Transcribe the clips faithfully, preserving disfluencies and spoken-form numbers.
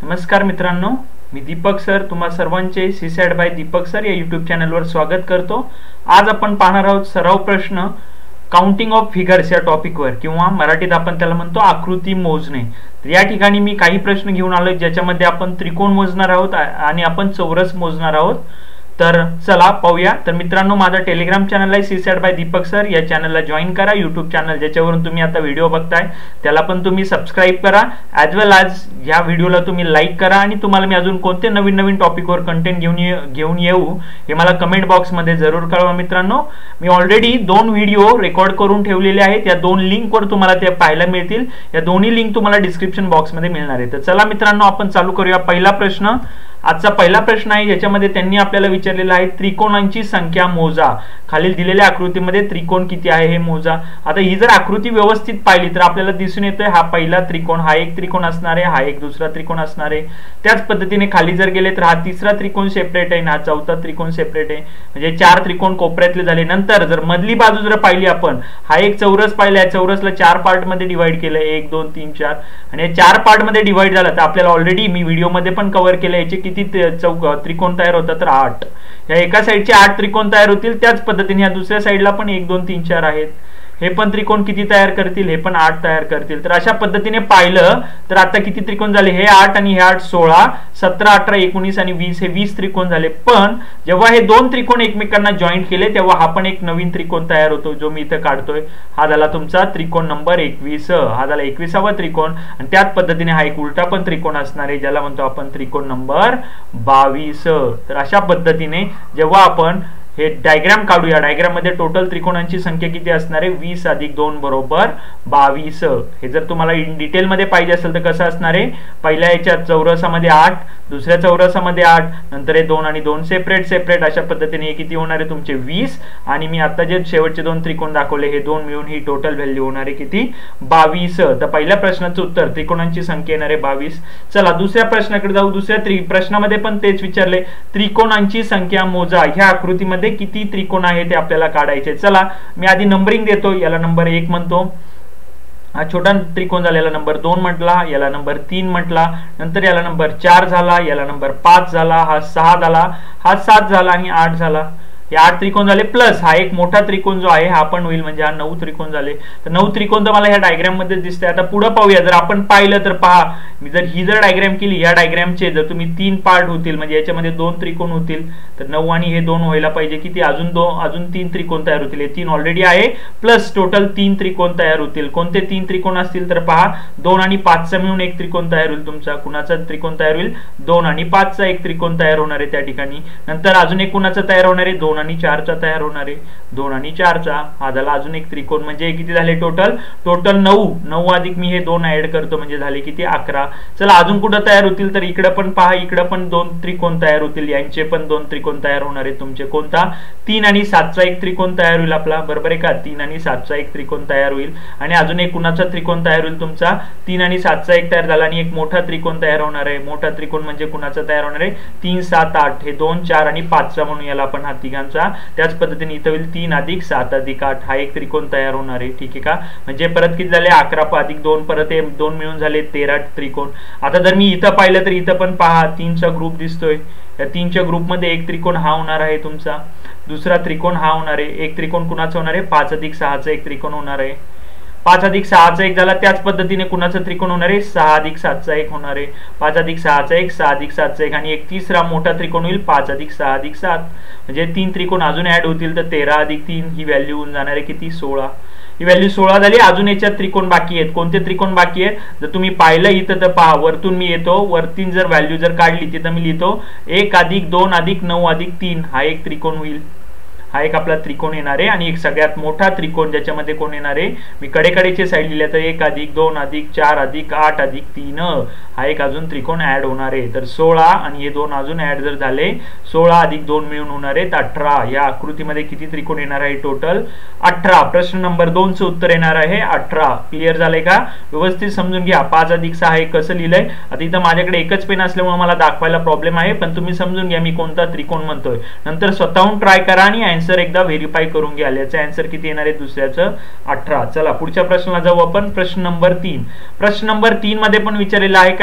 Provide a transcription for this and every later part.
नमस्कार मित्रांनो, मी दीपक सर तुम्हा सर्वांचे सीसॅट बाय दीपक सर या यूट्यूब चॅनलवर स्वागत करतो। आज आपण पाहणार आहोत सराव प्रश्न काउंटिंग ऑफ फिगर्स या टॉपिकवर, किंवा मराठीत आपण त्याला म्हणतो आकृती मोजणे। तर या ठिकाणी मी काही प्रश्न घेऊन आलोय ज्याच्यामध्ये आपण त्रिकोण मोजणार आहोत आणि आपण चौरस मोजणार आहोत। तर चला पाहूया। तर मित्रांनो, माझा टेलिग्राम चॅनल आहे सीसॅट बाय दीपक सर, या चॅनलला जॉईन करा। यूट्यूब चॅनल ज्याच्यावरून तुम्ही आता व्हिडिओ बघताय त्याला पण तुम्ही सबस्क्राइब करा, ॲज वेल ॲज या व्हिडिओला तुम्ही लाईक करा। आणि तुम्हाला मी अजून कोणते नवीन नवीन टॉपिकवर कंटेंट घेऊन घेऊन येऊ हे मला कमेंट बॉक्समध्ये जरूर कळवा। मित्रांनो, मी ऑलरेडी दोन व्हिडिओ रेकॉर्ड करून ठेवलेले आहेत, या दोन लिंकवर तुम्हाला ते पाहायला मिळतील। या दोन्ही लिंक तुम्हाला डिस्क्रिप्शन बॉक्समध्ये मिळणार आहे। तर चला मित्रांनो, आपण चालू करूया। पहिला प्रश्न, आजचा पहिला प्रश्न आहे ज्याच्यामध्ये त्यांनी आपल्याला विचारलेला आहे त्रिकोणांची संख्या मोजा। खालील दिलेल्या आकृतीमध्ये त्रिकोण किती आहे हे मोजा। आता ही जर आकृती व्यवस्थित पाहिली तर आपल्याला दिसून येतोय हा पहिला त्रिकोण, हा एक त्रिकोण असणार आहे, हा एक दुसरा त्रिकोण असणार आहे। त्याच पद्धतीने खाली जर गेले तर हा तिसरा त्रिकोण सेपरेट आहे, हा चौथा त्रिकोण सेपरेट आहे, म्हणजे चार त्रिकोण कोपऱ्यातले झाले। नंतर जर मधली बाजू जर पाहिली आपण, हा एक चौरस पाहिला, या चौरसला चार पार्ट मध्ये डिवाइड केलं, एक दोन तीन चार, आणि या चार पार्ट मध्ये डिवाइड झाला तर आपल्याला ऑलरेडी मी व्हिडिओ मध्ये पण कव्हर केलं याचे किती चौक त्रिकोण तयार होतात, तर आठ। या एका साइडचे आठ त्रिकोण तयार होतील। त्याच पद्धतीने या दुसऱ्या साइडला पण एक दोन तीन चार आहेत, हे पण त्रिकोण किती तयार करतील, हे पण आठ तयार करतील। तर अशा पद्धतीने पाहिलं तर आता किती त्रिकोण झाले, हे आठ आणि हे आठ सोळा, सतरा अठरा एकोणीस आणि वीस, हे वीस त्रिकोण झाले। पण जेव्हा हे दोन त्रिकोण एकमेकांना जॉईंट केले तेव्हा हा पण एक नवीन त्रिकोण तयार होतो, जो मी इथे काढतोय। हा झाला तुमचा त्रिकोण नंबर एकवीस, हा झाला एकविसावा त्रिकोण। आणि त्याच पद्धतीने हा एक उलटा पण त्रिकोण असणार आहे, ज्याला म्हणतो आपण त्रिकोण नंबर बावीस। तर अशा पद्धतीने जेव्हा आपण हे डायग्राम काढूया, डायग्राम मध्ये टोटल त्रिकोणांची संख्या किती असणार आहे, वीस अधिक दोन बरोबर बावीस। हे जर तुम्हाला इन डिटेल मध्ये पाहिजे असेल तर कसं असणार आहे, पहिल्या याच्यात चौरसामध्ये आठ, दुसऱ्या चौरसामध्ये आठ, नंतर हे दोन आणि दोन सेपरेट सेपरेट, अशा पद्धतीने हे किती होणार आहे तुमचे वीस। आणि मी आता जे शेवटचे दोन त्रिकोण दाखवले हे दोन मिळून ही टोटल व्हॅल्यू होणार आहे किती, बावीस। तर पहिल्या प्रश्नाचं उत्तर त्रिकोणांची संख्या येणार आहे बावीस। चला दुसऱ्या प्रश्नाकडे जाऊ। दुसऱ्या प्रश्नामध्ये पण तेच विचारले, त्रिकोणांची संख्या मोजा। ह्या आकृतीमध्ये किती त्रिकोण आहे ते आपल्याला काढायचे। चला मी आधी नंबरिंग देतो, याला नंबर एक म्हणतो, हा छोटा त्रिकोण झाला, याला नंबर दोन म्हटला, याला नंबर तीन म्हटला, नंतर याला नंबर चार झाला, याला नंबर पाच झाला, हा सहा झाला, हा सात झाला आणि आठ झाला। हे आठ त्रिकोण झाले, प्लस हा एक मोठा त्रिकोण जो आहे हा पण होईल, म्हणजे हा नऊ त्रिकोण झाले। तर नऊ त्रिकोण तर मला ह्या डायग्राम मध्ये दिसतंय। आता पुढे पाहूया, जर आपण पाहिलं तर पहा, मी जर ही जर डायग्राम केली, या डायग्रामचे जर तुम्ही तीन पार्ट होतील, म्हणजे याच्यामध्ये दोन त्रिकोण होतील, तर नऊ आणि हे दोन व्हायला पाहिजे किती, अजून दोन अजून तीन त्रिकोण तयार होतील। हे तीन ऑलरेडी आहे, प्लस टोटल तीन त्रिकोण तयार होतील। कोणते तीन त्रिकोण असतील तर पहा, दोन आणि पाचचा मिळून एक त्रिकोण तयार होईल तुमचा। कुणाचा त्रिकोण तयार होईल, दोन आणि पाचचा एक त्रिकोण तयार होणार आहे त्या ठिकाणी। नंतर अजून एक कुणाचा तयार होणार आहे, दोन आणि चारचा तयार होणार आहे, दोन आणि चारचा, हा झाला अजून एक त्रिकोण। म्हणजे किती झाले टोटल, टोटल नऊ, नऊ अधिक मी हे दोन ऍड करतो म्हणजे झाले किती, अकरा। चला अजून कुठं तयार होतील, तर इकडे पण पहा, इकडे पण दोन त्रिकोण तयार होतील, यांचे पण दोन त्रिकोण तयार होणार आहेत तुमचे। कोणता, तीन आणि सातचा एक त्रिकोण तयार होईल आपला, बरोबर आहे का, तीन आणि सातचा एक त्रिकोण तयार होईल। आणि अजून एक कुणाचा त्रिकोण तयार होईल तुमचा, तीन आणि सातचा एक तयार झाला आणि एक मोठा त्रिकोण तयार होणार आहे। मोठा त्रिकोण म्हणजे कुणाचा तयार होणार आहे, तीन सात आठ, हे दोन चार आणि पाचचा म्हणून याला आपण हा तिघांचा। त्याच पद्धतीने इथं होईल तीन अधिक सात अधिक आठ, हा एक त्रिकोण तयार होणार आहे, ठीक आहे का। म्हणजे परत किती झाले, अकरा अधिक दोन, परत हे दोन मिळून झाले तेरा त्रिकोण। आता जर मी इथं पाहिलं तर इथं पण पहा, तीनचा ग्रुप दिसतोय, या तीनच्या ग्रुपमध्ये एक त्रिकोण हा होणार आहे तुमचा, दुसरा त्रिकोण हा होणार आहे, एक त्रिकोण कुणाचा होणार आहे, पाच अधिक सहाचा एक त्रिकोण होणार आहे, पाच अधिक सहाचा एक झाला। त्याच पद्धतीने कुणाचा त्रिकोण होणार आहे, सहा अधिक सातचा एक होणार आहे, पाच अधिक सहाचा एक, सहा अधिक सातचा एक, आणि एक तिसरा मोठा त्रिकोण होईल, पाच अधिक सहा अधिक सात, म्हणजे तीन त्रिकोण अजून ऍड होतील, तर तेरा अधिक तीन ही व्हॅल्यू होऊन जाणार आहे किती, सोळा। ही व्हॅल्यू सोळा झाली। अजून याच्यात त्रिकोण बाकी आहेत, कोणते त्रिकोण बाकी आहेत, जर तुम्ही पाहिलं इथं तर पहा, वरतून मी येतो, वरती जर व्हॅल्यू जर काढली तिथं मी लिहितो एक अधिक दोन अधिक नऊ अधिक तीन, हा एक त्रिकोण होईल, हा एक आपला त्रिकोण येणार आहे। आणि एक सगळ्यात मोठा त्रिकोण ज्याच्यामध्ये कोण येणार आहे, मी कडेकडेचे साईड लिहिले तर एक अधिक दोन अधिक चार अधिक आठ अधिक तीन, हा एक अजून त्रिकोण ऍड होणार आहे। तर सोळा आणि हे दोन अजून ऍड जर झाले, सोळा अधिक दोन मिळून होणार आहेत अठरा। या आकृतीमध्ये किती त्रिकोण येणार आहे, टोटल अठरा। प्रश्न नंबर दोन चं उत्तर येणार आहे अठरा। क्लिअर झालंय का, व्यवस्थित समजून घ्या। पाच अधिक सहा हे कसं लिहिलंय, आता इथं माझ्याकडे एकच पेन असल्यामुळे मला दाखवायला प्रॉब्लेम आहे, पण तुम्ही समजून घ्या मी कोणता त्रिकोण म्हणतोय। नंतर स्वतःहून ट्राय करा आणि आन्सर एकदा व्हेरीफाय करून घ्या, याचं आन्सर किती येणार आहे दुसऱ्याचं, अठरा। चला पुढच्या प्रश्नाला जाऊ आपण। प्रश्न नंबर तीन। प्रश्न नंबर तीन मध्ये पण विचारलेला आहे काय,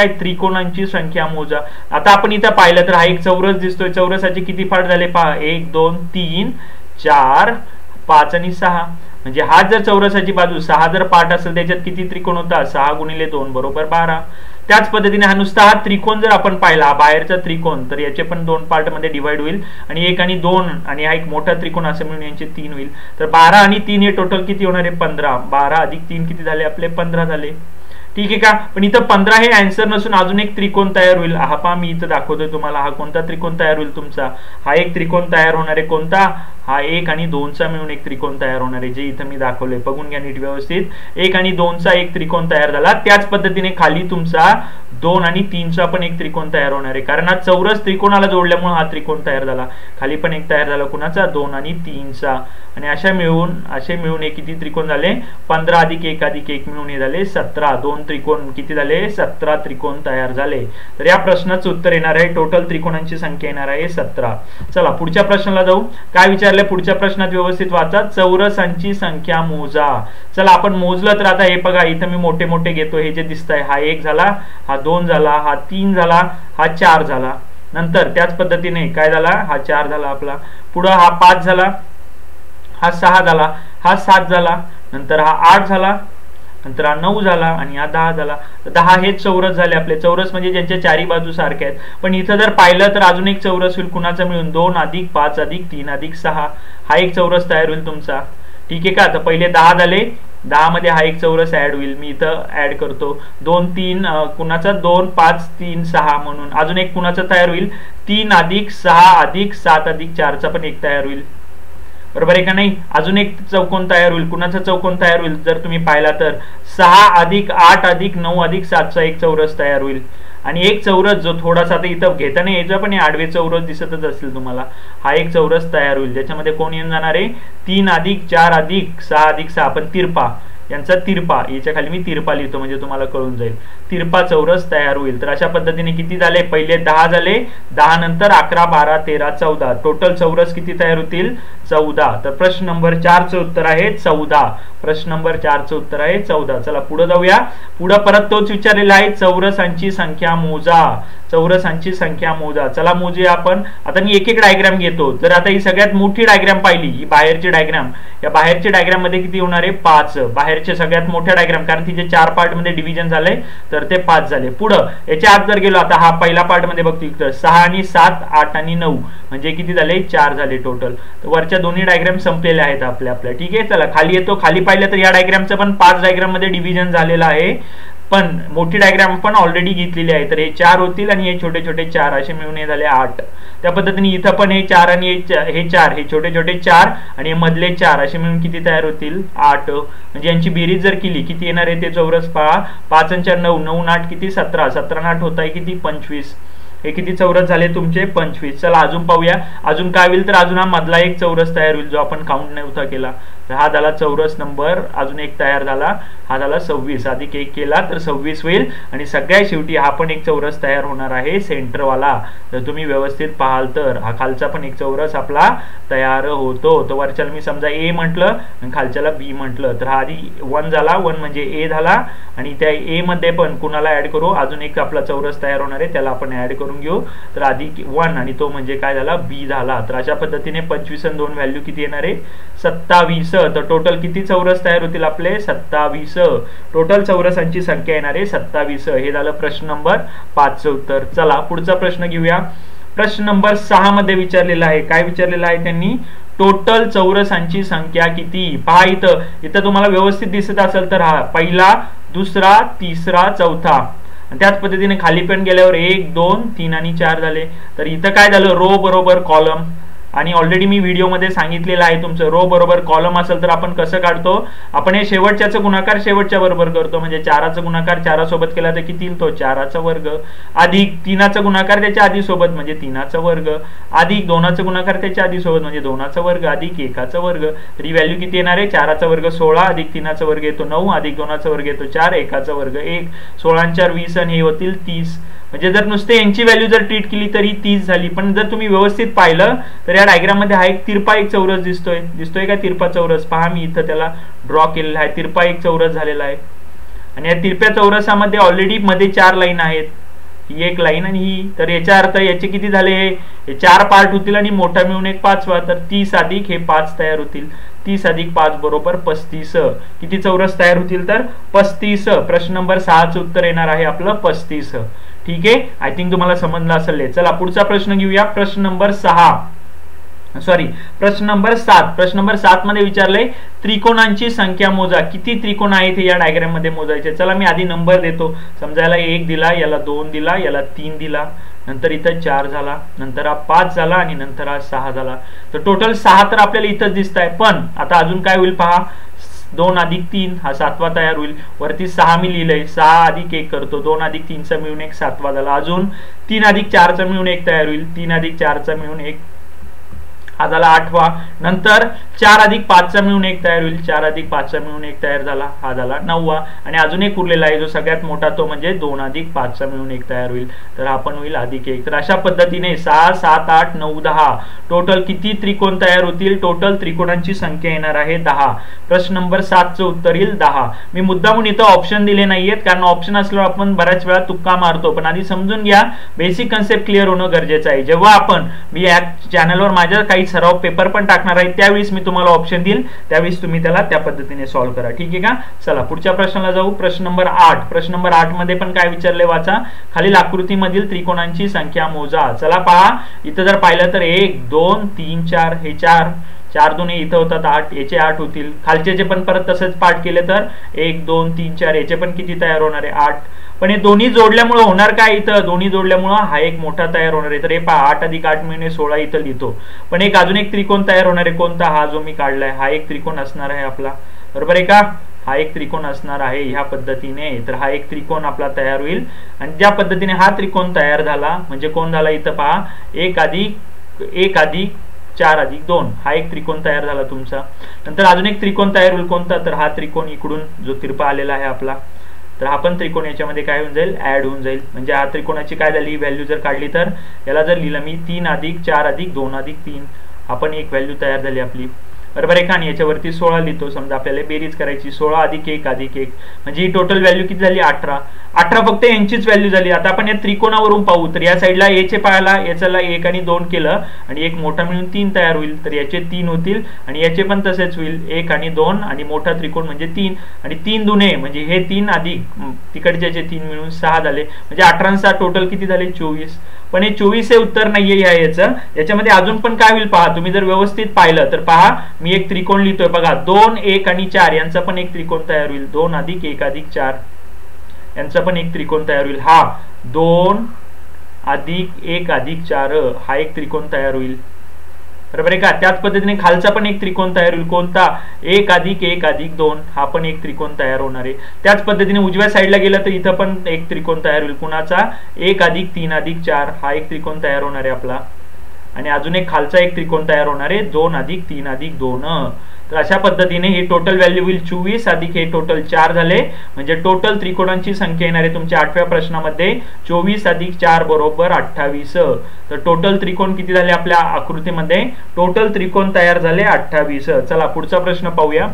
काय त्रिकोणांची संख्या मोजा. आता आपण इथं पाहिलं तर हा एक चौरस दिसतोय. चौरसाचे किती पार्ट झाले पहा, एक दोन तीन चार पाच आणि सहा. म्हणजे हा जर चौरसाची बाजू सहा जर पार्ट असेल त्याच्यात किती त्रिकोण होता, सहा गुणिले दोन बरोबर बारा. त्याच पद्धतीने हा नुसता हा त्रिकोण जर आपण पाहिला, हा बाहेरचा त्रिकोण, तर याचे पण दोन पार्ट मध्ये डिवाइड होईल आणि एक आणि दोन आणि हा एक मोठा त्रिकोण असं मिळून यांचे तीन होईल. तर बारा आणि तीन हे टोटल किती होणार आहे, पंधरा. बारा अधिक तीन किती झाले आपले, पंधरा झाले. ठीक आहे का. पण इथं पंधरा हे आन्सर नसून अजून एक त्रिकोण तयार होईल. हा पहा मी इथं दाखवतोय तुम्हाला, हा कोणता त्रिकोण तयार होईल तुमचा, हा एक त्रिकोण तयार होणार आहे. कोणता, हा एक आणि दोनचा मिळून एक त्रिकोण तयार होणार आहे, जे इथं मी दाखवलंय. बघून घ्या नीट व्यवस्थित. एक आणि दोनचा एक त्रिकोण तयार झाला. त्याच पद्धतीने खाली तुमचा दोन आणि तीनचा पण एक त्रिकोण तयार होणार आहे, कारण हा चौरस त्रिकोणाला जोडल्यामुळे हा त्रिकोण तयार झाला. खाली पण एक तयार झाला, कुणाचा, दोन आणि तीनचा. आणि अशा मिळून असे मिळून हे किती त्रिकोण झाले, पंधरा अधिक एक अधिक एक मिळून हे झाले सतरा. दोन त्रिकोण किती झाले, सतरा त्रिकोण तयार झाले. तर या प्रश्नाचं उत्तर येणार आहे, टोटल त्रिकोणांची संख्या येणार आहे सतरा. चला पुढच्या प्रश्नाला जाऊ. काय विचारले पुढच्या प्रश्नात, व्यवस्थित वाचा. चौरसांची संख्या मोजा. चला आपण मोजलं तर आता हे बघा, इथं मी मोठे मोठे घेतो. हे जे दिसत आहे, हा एक झाला, हा दोन झाला, हा तीन झाला, हा चार झाला. नंतर त्याच पद्धतीने काय झाला, हा चार झाला आपला. पुढं हा पाच झाला, हा सहा झाला, हा सात झाला, नंतर हा आठ झाला, नंतर हा नऊ झाला आणि हा दहा झाला. दहा हे चौरस झाले आपले. चौरस म्हणजे ज्यांच्या चारी बाजू सारख्या आहेत. पण इथं जर पाहिलं तर अजून एक चौरस होईल, कुणाचा मिळून, दोन अधिक पाच अधिक तीन अधिक सहा. हा एक चौरस तयार होईल तुमचा. ठीक आहे का. तर पहिले दहा झाले, दहा मध्ये हा एक चौरस ऍड होईल. मी इथं ऍड करतो. दोन तीन कुणाचा, दोन पाच तीन सहा म्हणून अजून एक कुणाचा तयार होईल, तीन अधिक सहा अधिक सात अधिक चारचा पण एक तयार होईल. बरोबर आहे का नाही. अजून एक चौकोन तयार होईल. कुणाचा चौकोन तयार होईल जर तुम्ही पाहिला तर, सहा अधिक आठ अधिक नऊ अधिक सातचा एक चौरस तयार होईल. आणि एक चौरस जो थोडासा आता इथं घेताना यायचा, पण हे आडवे चौरस दिसतच असतील तुम्हाला, हा एक चौरस तयार होईल. ज्याच्यामध्ये कोण येऊन जाणार आहे, तीन अधिक चार अधिक सहा अधिक सहा, पण तिरपा यांचा तिरपा, याच्या खाली मी तिरपा लिहितो म्हणजे तुम्हाला कळून जाईल. तिरपा चौरस तयार होईल. तर अशा पद्धतीने किती झाले, पहिले दहा झाले, दहा नंतर अकरा बारा तेरा चौदा, टोटल चौरस किती तयार होतील, चौदा. तर प्रश्न नंबर चार चं उत्तर आहे चौदा. प्रश्न नंबर चार चं उत्तर आहे चौदा. चला पुढे जाऊया. पुढे परत तोच विचारलेला आहे, चौरसांची संख्या मोजा. चौरसांची संख्या मोजा. चला मोजूया आपण. आता मी एक एक डायग्राम घेतो. जर आता ही सगळ्यात मोठी डायग्राम पाहिली, ही बाहेरची डायग्राम, या बाहेरच्या डायग्राम मध्ये किती होणार आहे, पाच. बाहेरचे सगळ्यात मोठ्या डायग्राम, कारण तिचे चार पार्ट मध्ये डिव्हिजन झाले तर ते पाच झाले. पुढं याच्या आत जर गेलो, आता हा पहिला पार्ट मध्ये बघतो तर सहा आणि सात आठ आणि नऊ म्हणजे किती झाले, चार झाले टोटल. तर वरच्या दोन्ही डायग्राम संपलेल्या आहेत आपल्या आपल्या. ठीक आहे. चला खाली येतो. खाली पाहिलं तर या डायग्रामचं पण पाच डायग्राम मध्ये डिव्हिजन झालेलं आहे, पण मोठी डायग्राम पण ऑलरेडी घेतलेली आहे. तर हे चार होतील आणि हे छोटे छोटे चार असे मिळून हे झाले आठ. त्या पद्धतीने इथं पण हे चार आणि हे चार, हे छोटे छोटे चार आणि हे मधले चार असे मिळून किती तयार होतील, आठ. म्हणजे यांची बेरीज जर केली किती येणार आहे ते चौरस पहा, पाच आणि चार नऊ, नऊ आठ किती सतरा, सतरा आठ होत आहे किती पंचवीस. हे किती चौरस झाले तुमचे, पंचवीस. चला अजून पाहूया. अजून काय होईल तर अजून हा मधला एक चौरस तयार होईल जो आपण काउंट नव्हता केला. हा झाला चौरस नंबर, अजून एक तयार झाला, हा झाला सव्वीस. अधिक एक केला तर सव्वीस होईल. आणि सगळ्यात शेवटी हा पण एक चौरस तयार होणार आहे सेंटरवाला. जर तुम्ही व्यवस्थित पाहाल तर हा खालचा पण एक चौरस आपला तयार होतो. तर वरच्याला मी समजा ए म्हटलं आणि खालच्याला बी म्हटलं, तर हा आधी वन झाला, वन म्हणजे ए झाला. आणि त्या ए मध्ये पण कुणाला ऍड करू, अजून एक आपला चौरस तयार होणार आहे, त्याला आपण ऍड करून घेऊ. तर आधी वन आणि तो म्हणजे काय झाला, बी झाला. तर अशा पद्धतीने पंचवीस आणि दोन व्हॅल्यू किती येणार आहे, सत्तावीस. तर टोटल किती चौरस तयार होतील आपले, सत्तावीस. टोटल चौरसांची संख्या येणार आहे सत्तावीस. हे झालं प्रश्न नंबर पाच चं उत्तर. चला पुढचा प्रश्न घेऊया. प्रश्न नंबर सहा मध्ये विचारलेला आहे. काय विचारलेलं आहे त्यांनी, टोटल चौरसांची संख्या किती. पहा इथं इथं तुम्हाला व्यवस्थित दिसत असेल तर हा पहिला, दुसरा, तिसरा, चौथा. त्याच पद्धतीने खाली पण गेल्यावर एक दोन तीन आणि चार झाले. तर इथं काय झालं, रो बरोबर कॉलम. आणि ऑलरेडी मी व्हिडिओ मध्ये सांगितलेलं आहे, तुमचं रो बरोबर कॉलम असेल तर आपण कसं काढतो, आपण हे शेवटच्याचा गुणाकार शेवटच्या बरोबर करतो. म्हणजे चाराचा गुणाकार चारासोबत केला तर किती येईल, तो चाराचा वर्ग, अधिक तीनाचा गुणाकार त्याच्या आधी सोबत म्हणजे तीनाचा वर्ग, अधिक दोनाचा गुणाकार त्याच्या आधी सोबत म्हणजे दोनाचा वर्ग, अधिक एकाचा वर्ग. तर ही व्हॅल्यू किती येणार आहे, चाराचा वर्ग सोळा, अधिक तीनाचा वर्ग येतो नऊ, अधिक दोनाचा वर्ग येतो चार, एकाचा वर्ग एक, सोळा चार वीस आणि हे होतील तीस. म्हणजे जर नुसते यांची व्हॅल्यू जर ट्रीट केली तरी तीस झाली. पण जर तुम्ही व्यवस्थित पाहिलं तर या डायग्राम मध्ये हा एक तिरपा एक चौरस दिसतोय, दिसतोय का तिरपा चौरस. पहा मी इथं त्याला ड्रॉ केलेला आहे, तिरपा एक चौरस झालेला आहे. आणि या तिरप्या चौरसामध्ये ऑलरेडी मध्ये चार लाईन आहेत. ही एक लाईन आणि ही, तर याचा अर्थ याचे किती झाले, हे चार पार्ट होतील आणि मोठा मिळून एक पाचवा, तर तीस अधिक हे पाच तयार होतील. तीस अधिक पाच बरोबर पस्तीस. किती चौरस तयार होतील, तर पस्तीस. प्रश्न नंबर सहाचं उत्तर येणार आहे आपलं पस्तीस. ठीक आहे, आय थिंक तुम्हाला समजलं असेल. चला पुढचा प्रश्न घेऊया. प्रश्न नंबर सहा सॉरी प्रश्न नंबर सात. प्रश्न नंबर सात मध्ये विचारलंय त्रिकोणांची संख्या मोजा. किती त्रिकोण आहेत हे या डायग्राम मध्ये मोजायचे. चला मी आधी नंबर देतो. समजा याला एक दिला, याला दोन दिला, याला तीन दिला, नंतर इथं चार झाला, नंतर हा पाच झाला आणि नंतर हा सहा झाला. तर टोटल सहा तर आपल्याला इथंच दिसत आहे. पण आता अजून काय होईल पहा, दोन अधिक तीन हा सातवा तयार होईल. वरती सहा मी लिहिलंय, सहा अधिक एक करतो, दोन अधिक तीनचा मिळून एक सातवा झाला. अजून तीन अधिक चारचा मिळून एक तयार होईल, तीन अधिक चारचा मिळून एक हा झाला आठवा. नंतर चार अधिक पाचचा मिळून एक तयार होईल, चार अधिक पाचचा मिळून एक तयार झाला, हा झाला नववा. आणि अजून एक उरलेला आहे जो सगळ्यात मोठा, तो म्हणजे दोन अधिक पाचचा मिळून एक तयार होईल, तर हा पण होईल अधिक एक. तर अशा पद्धतीने सहा सात आठ नऊ दहा टोटल किती त्रिकोण तयार होतील, टोटल त्रिकोणांची संख्या येणार आहे दहा. प्रश्न नंबर सातचं उत्तर येईल दहा. मी मुद्दामून इथं ऑप्शन दिले नाहीयेत, कारण ऑप्शन असल्यावर आपण बऱ्याच वेळा तुक्का मारतो. पण आधी समजून घ्या, बेसिक कन्सेप्ट क्लिअर होणं गरजेचं आहे. जेव्हा आपण मी या चॅनलवर माझ्या काही सराव पेपर पण टाकणार आहे, त्यावेळेस मी तुम्हाला ऑप्शन देईल, त्यावेळेस तुम्ही त्याला त्या पद्धतीने सॉल्व्ह करा. ठीक आहे का. चला पुढच्या प्रश्नाला जाऊ. प्रश्न नंबर आठ. प्रश्न नंबर आठ मध्ये पण काय विचारले वाचा. खालील आकृतीमधील त्रिकोणांची संख्या मोजा. चला पहा, इथं जर पाहिलं तर एक दोन तीन चार, हे चार चार दोन्ही इथं होतात आठ, याचे आठ होतील. खालचे पण परत तसंच पाठ केले तर एक दोन तीन चार, याचे पण किती तयार होणार आहे, आठ. पण हे दोन्ही जोडल्यामुळे होणार काय, इथं दोन्ही जोडल्यामुळे हा एक मोठा तयार होणार आहे. तर हे पहा, आठ अधिक आठ मिळून सोळा इथं लिहितो. पण एक अजून एक त्रिकोण तयार होणार आहे. कोणता, हा जो मी काढलाय, हा एक त्रिकोण असणार आहे आपला. बरोबर आहे का. हा एक त्रिकोण असणार आहे ह्या पद्धतीने. तर हा एक त्रिकोण आपला तयार होईल. आणि ज्या पद्धतीने हा त्रिकोण तयार झाला म्हणजे कोण झाला, इथं पहा, एक अधिक एक अधिक चार अधिक दोन, हा एक त्रिकोण तयार झाला तुमचा. नंतर अजून एक त्रिकोण तयार होईल. कोणता, तर हा त्रिकोण इकडून जो तिरपा आलेला आहे आपला, तर हा पण त्रिकोण याच्यामध्ये काय होऊन जाईल, ऍड होऊन जाईल. म्हणजे हा त्रिकोणाची काय झाली व्हॅल्यू जर काढली, तर याला जर लिहिलं मी तीन अधिक चार अधिक दोन अधिक तीन, आपण एक व्हॅल्यू तयार झाली आपली. बरोबर आहे का. आणि याच्यावरती सोळा लिहितो. समजा आपल्याला बेरीज करायची, सोळा अधिक एक अधिक एक, म्हणजे ही टोटल व्हॅल्यू किती झाली, अठरा. अठरा फक्त यांचीच व्हॅल्यू झाली. आता आपण या त्रिकोणावरून पाहू, तर या साईडला याचे पाहायला, याच्याला एक आणि दोन केलं आणि एक मोठा मिळून तीन तयार होईल. तर याचे तीन होतील आणि याचे पण तसेच होईल, एक आणि दोन आणि मोठा त्रिकोण म्हणजे तीन, आणि तीन दुने म्हणजे हे तीन अधिक तिकडचे तीन मिळून सहा झाले. म्हणजे अठरांचा टोटल किती झाले, चोवीस. पण हे चोवीस हे उत्तर नाहीये ह्या याचं. याच्यामध्ये अजून पण काय होईल पहा, तुम्ही जर व्यवस्थित पाहिलं तर पहा, मी एक त्रिकोण लिहितोय बघा, दोन एक आणि चार यांचा पण एक त्रिकोण तयार होईल. दोन अधिक एक अधिक चार यांचा पण एक त्रिकोण तयार होईल. हा दोन अधिक एक अधिक चार हा एक त्रिकोण तयार होईल. बरोबर आहे का. त्याच पद्धतीने खालचा पण एक त्रिकोण तयार होईल. कोणता, एक अधिक एक अधिक दोन, हा पण एक त्रिकोण तयार होणार आहे. त्याच पद्धतीने उजव्या साईडला गेलं तर इथं पण एक त्रिकोण तयार होईल. कुणाचा, एक अधिक तीन अधिक चार, हा एक त्रिकोण तयार होणार आहे आपला. आणि अजून एक खालचा एक त्रिकोण तयार होणार आहे, दोन अधिक तीन अधिक दोन. तर अशा पद्धतीने ही टोटल व्हॅल्यू होईल चोवीस अधिक हे टोटल चार झाले. म्हणजे टोटल त्रिकोणांची संख्या येणार आहे तुमच्या आठव्या प्रश्नामध्ये चोवीस अधिक चार बरोबर अठ्ठावीस. तर टोटल त्रिकोण किती झाले आपल्या आकृतीमध्ये, टोटल त्रिकोण तयार झाले अठ्ठावीस. चला पुढचा प्रश्न पाहूया.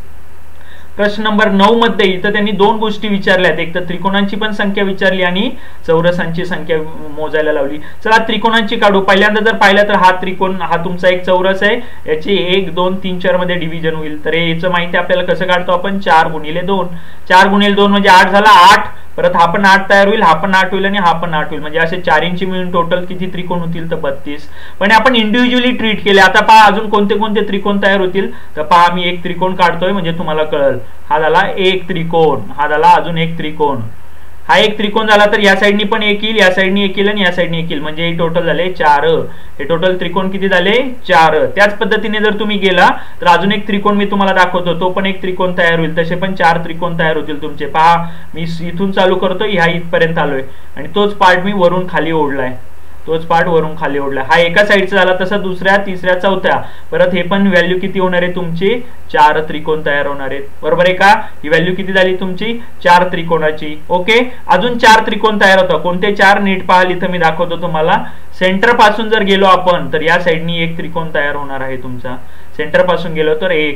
प्रश्न नंबर नऊ मध्ये इथं त्यांनी दोन गोष्टी विचारल्यात, एक तर त्रिकोणांची पण संख्या विचारली आणि चौरसांची संख्या मोजायला लावली. चला त्रिकोणांची काढू. पहिल्यांदा जर पाहिलं तर हा त्रिकोण, हा तुमचा एक चौरस आहे, याची एक दोन तीन चार मध्ये डिव्हिजन होईल. तर याचं माहिती आपल्याला कसं काढतो आपण, चार गुणिले दोन. चार गुणिले दोन म्हणजे आठ झाला, आठ परत हा पण आठ तयार होईल, हा पण आठ होईल आणि हा पण आठ होईल. म्हणजे असे चार इंची मिळून टोटल किती त्रिकोण होतील, तर बत्तीस. पण आपण इंडिव्हिज्युअली ट्रीट केले. आता पहा अजून कोणते कोणते त्रिकोण तयार होतील, तर पहा मी एक त्रिकोण काढतोय म्हणजे तुम्हाला कळेल. हा झाला एक त्रिकोण, हा झाला अजून एक त्रिकोण, हा एक त्रिकोण झाला. तर या साईडनी पण एक येईल, या साईडनी एक येईल आणि या साईडनी एक येईल. म्हणजे हे टोटल झाले चार. हे टोटल त्रिकोण किती झाले, चार. त्याच पद्धतीने जर तुम्ही गेला तर अजून एक त्रिकोण मी तुम्हाला दाखवतो, तो पण एक त्रिकोण तयार होईल. तसे पण चार त्रिकोण तयार होतील तुमचे. पहा मी इथून चालू करतो, ह्या इथपर्यंत आलोय आणि तोच पार्ट मी वरून खाली ओढलाय, तोच पार्ट वरून खाली ओढला. हा एका साईडचा झाला. तसं दुसऱ्या तिसऱ्या चौथ्या परत हे पण व्हॅल्यू किती होणार आहे तुमची, चार त्रिकोण तयार होणार आहेत. बरोबर आहे का. ही व्हॅल्यू किती झाली तुमची, चार त्रिकोणाची. ओके, अजून चार त्रिकोण तयार होतात. कोणते चार, नीट पाहाल इथं मी दाखवतो तुम्हाला. सेंटर पासून जर गेलो आपण तर या साईडनी एक त्रिकोण तयार होणार आहे तुमचा. सेंटर पासून गेलो तर एक,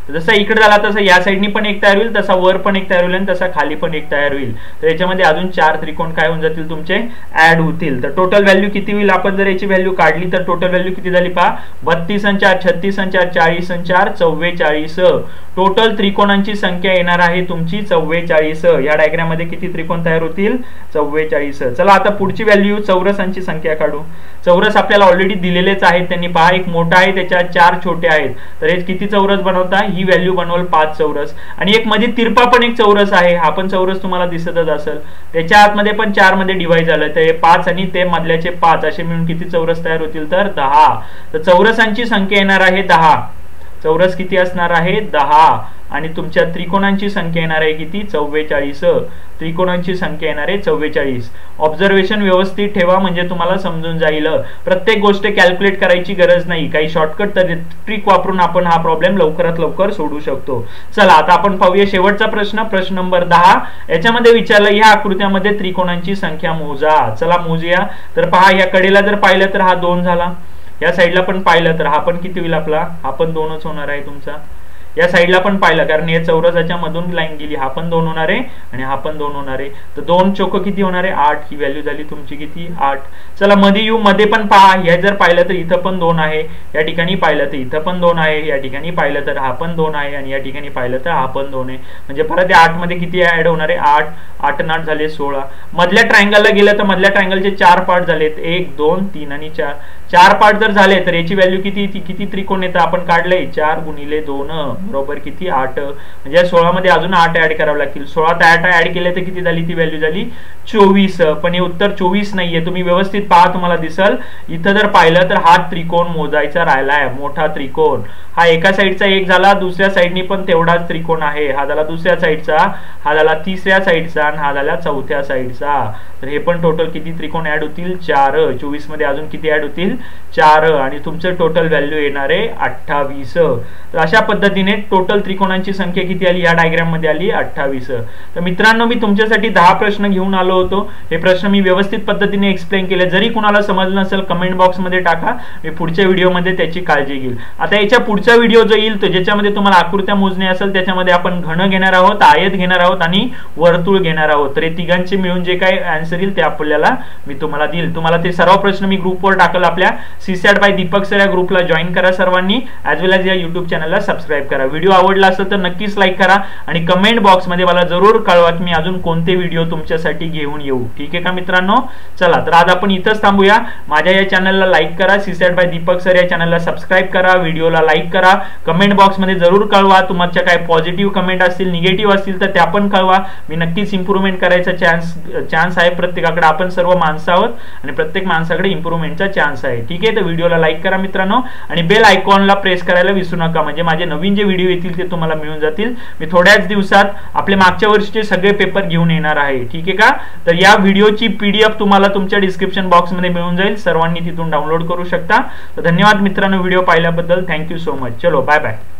जसा इकडे झाला तसा या साईडनी पण एक तयार होईल, तसा वर पण एक तयार होईल आणि तसा खाली पण एक तयार होईल. तर याच्यामध्ये अजून चार त्रिकोण काय होऊन जातील तुमचे ऍड होतील. तर टोटल व्हॅल्यू किती होईल, आपण जर याची व्हॅल्यू काढली तर टोटल व्हॅल्यू किती झाली पहा, बत्तीस आणि चार छत्तीस आणि चार चाळीस आणि चार चव्वेचाळीस. टोटल त्रिकोणांची संख्या येणार आहे तुमची चव्वेचाळीस. या डायग्राम मध्ये किती त्रिकोण तयार होतील, चव्वेचाळीस. चला आता पुढची व्हॅल्यू चौरसांची संख्या काढू. चौरस आपल्याला ऑलरेडी दिलेलेच आहेत त्यांनी, पहा एक मोठा आहे त्याच्यात चार छोटे आहेत. तर हे किती चौरस बनवता, ही व्हॅल्यू बनवल पाच चौरस. आणि एक मध्ये तिरपा पण एक चौरस आहे, हा पण चौरस तुम्हाला दिसतच असेल. त्याच्या आतमध्ये पण चार मध्ये डिवाइड झालं, तर हे पाच आणि ते मधल्याचे पाच असे मिळून किती चौरस तयार होतील, तर दहा. तर चौरसांची संख्या येणार आहे दहा. चौरस किती असणार आहे, दहा. आणि तुमच्या त्रिकोणांची संख्या येणार आहे किती, चव्वेचाळीस. त्रिकोणांची संख्या येणार आहे चव्वेचाळीस. ऑब्झर्वेशन व्यवस्थित ठेवा म्हणजे तुम्हाला समजून जाईल. प्रत्येक गोष्ट कॅल्क्युलेट करायची गरज नाही, काही शॉर्टकट ट्रिक वापरून आपण हा प्रॉब्लेम लवकरात लवकर सोडू शकतो. चला आता आपण पाहूया शेवटचा प्रश्न, प्रश्न नंबर दहा. याच्यामध्ये विचारलं या आकृत्यामध्ये त्रिकोणांची संख्या मोजा. चला मोजूया. तर पहा या कडेला जर पाहिलं तर हा दोन झाला, या साईडला पण पाहिलं तर हा पण किती होईल आपला, हा पण दोनच होणार आहे तुमचा. या साईडला पण पाहिलं कारण या चौरसाच्या मधून लाईन गेली, हा पण दोन होणार आहे आणि हा पण दोन होणार आहे. तर दोन चौक किती होणार आहे, आठ. ही व्हॅल्यू झाली तुमची किती, आठ. चला मध्ये येऊ, मध्ये पण पहा, हे जर पाहिलं तर इथं पण दोन आहे, या ठिकाणी पाहिलं तर इथं पण दोन आहे, या ठिकाणी पाहिलं तर हा पण दोन आहे आणि या ठिकाणी पाहिलं तर हा पण दोन आहे. म्हणजे परत या आठ मध्ये किती ऍड होणार आहे, आठ. आठ आणि आठ झाले सोळा. मधल्या ट्रायंगलला गेलं तर मधल्या ट्रायंगलचे चार पार्ट झालेत, एक दोन तीन आणि चार. चार पार्ट जर झाले तर याची व्हॅल्यू किती, किती त्रिकोण येतं आपण काढलंय, चार गुणिले दोन बरोबर किती, आठ. म्हणजे सोळा मध्ये अजून आठ ऍड करावं लागतील. सोळा ते आठ ऍड केले तर किती झाली ती व्हॅल्यू झाली चोवीस. पण हे उत्तर चोवीस नाहीये, तुम्ही व्यवस्थित पहा तुम्हाला दिसल. इथं जर पाहिलं तर हा त्रिकोण मोजायचा राहिलाय, मोठा त्रिकोण. हा एका साईडचा एक झाला, दुसऱ्या साईडनी पण तेवढाच त्रिकोण आहे. हा झाला दुसऱ्या साईडचा, हा झाला तिसऱ्या साईडचा आणि हा झाला चौथ्या साईडचा. तर हे पण टोटल किती त्रिकोण ऍड होतील, चार. चोवीस मध्ये अजून किती ऍड होतील, चार. आणि तुमचं टोटल व्हॅल्यू येणार आहे अठ्ठावीस. तर अशा पद्धतीने टोटल त्रिकोणांची संख्या किती आली या डायग्राम मध्ये आली, अठ्ठावीस. तर मित्रांनो मी तुमच्यासाठी दहा प्रश्न घेऊन आलो होतो. हे प्रश्न मी व्यवस्थित पद्धतीने एक्सप्लेन केले. जरी कुणाला समजलं नसेल कमेंट बॉक्स मध्ये टाका, मी पुढच्या व्हिडिओ मध्ये त्याची काळजी घेईल. आता याच्या पुढचा व्हिडिओ जो येईल तो ज्याच्यामध्ये तुम्हाला आकृत्या मोजणे असेल त्याच्यामध्ये आपण घन घेणार आहोत, आयत घेणार आहोत आणि वर्तुळ घेणार आहोत. तर हे तिघांचे मिळून जे काही आन्सर येईल ते आपल्याला मी तुम्हाला देईल. तुम्हाला ते सर्व प्रश्न मी ग्रुपवर टाकल. आपल्या सीसॅट बाय दीपक सर या ग्रुपला जॉईन करा सर्वांनी, ऍज वेल एज या युट्यूब चॅनलला सबस्क्राईब करा. व्हिडिओ आवडला असेल तर नक्कीच लाईक करा आणि कमेंट बॉक्स मध्ये मला जरूर कळवा की मी अजून कोणते व्हिडिओ तुमच्यासाठी घेऊन येऊ. ठीक आहे का मित्रांनो. चला तर आज आपण इथंच थांबूया. माझ्या या चॅनलला लाईक करा, सीसॅट बाय दीपक सर या चॅनलला सबस्क्राईब करा, व्हिडिओला लाईक करा, कमेंट बॉक्स मध्ये जरूर कळवा. तुमच्या काय पॉझिटिव्ह कमेंट असतील, निगेटिव्ह असतील तर त्या पण कळवा. मी नक्कीच इम्प्रूव्हमेंट करायचा चान्स चान्स आहे प्रत्येकाकडे. आपण सर्व माणसं आहोत आणि प्रत्येक माणसाकडे इम्प्रूव्हमेंटचा चान्स आहे. ठीक आहे. तर व्हिडिओला लाईक करा मित्रांनो आणि बेल आयकॉनला प्रेस करायला विसरू नका, म्हणजे माझे नवीन जे व्हिडिओ येतील ते तुम्हाला मिळून जातील. मी थोड्याच दिवसात आपले मागच्या वर्षीचे सगळे पेपर घेऊन येणार आहे. ठीक आहे का. तर या व्हिडिओची पीडीएफ तुम्हाला तुमच्या डिस्क्रिप्शन बॉक्स मध्ये मिळून जाईल, सर्वांनी तिथून डाउनलोड करू शकता. तर धन्यवाद मित्रांनो व्हिडिओ पाहिल्याबद्दल. Thank you so much. चलो बाय बाय.